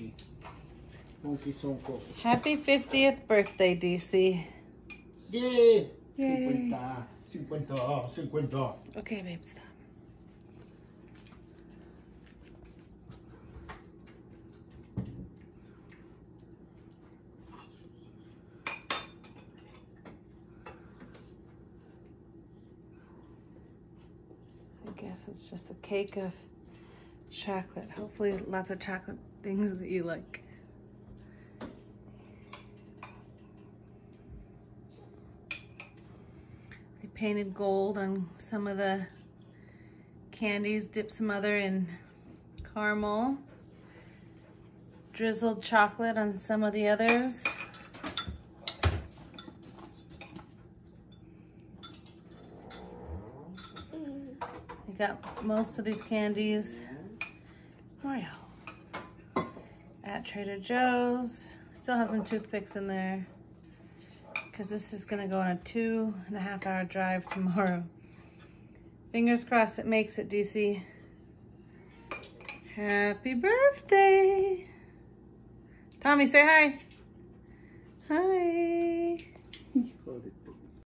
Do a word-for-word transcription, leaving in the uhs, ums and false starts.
monkey. Monkey Sonko. Happy fiftieth birthday, D C. Yay! Yay. fifty, fifty, fifty. Okay, babe, stop. I guess it's just a cake of chocolate. Hopefully lots of chocolate things that you like. I painted gold on some of the candies, dipped some other in caramel, drizzled chocolate on some of the others. I got most of these candies Mario at Trader Joe's. Still have some toothpicks in there because this is gonna go on a two and a half hour drive tomorrow. Fingers crossed it makes it, D C. Happy birthday. Tommy, say hi. Hi.